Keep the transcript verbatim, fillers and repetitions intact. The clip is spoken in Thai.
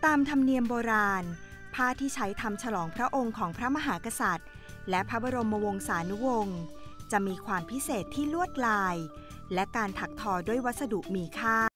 ตามธรรมเนียมโบราณผ้าที่ใช้ทำฉลองพระองค์ของพระมหากษัตริย์และพระบรมวงศานุวงศ์จะมีความพิเศษที่ลวดลายและการถักทอด้วยวัสดุมีค่า